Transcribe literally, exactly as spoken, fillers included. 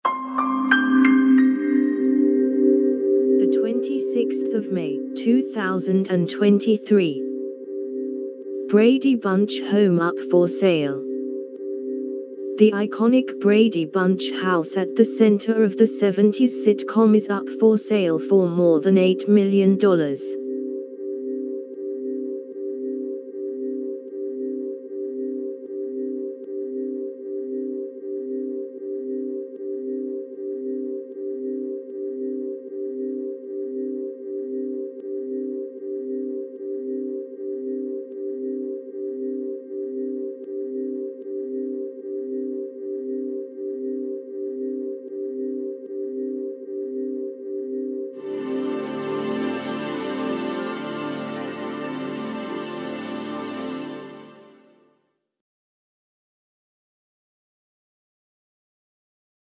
The twenty-sixth of May, two thousand twenty-three. Brady Bunch home up for sale. The iconic Brady Bunch house at the center of the seventies sitcom is up for sale for more than eight million dollars.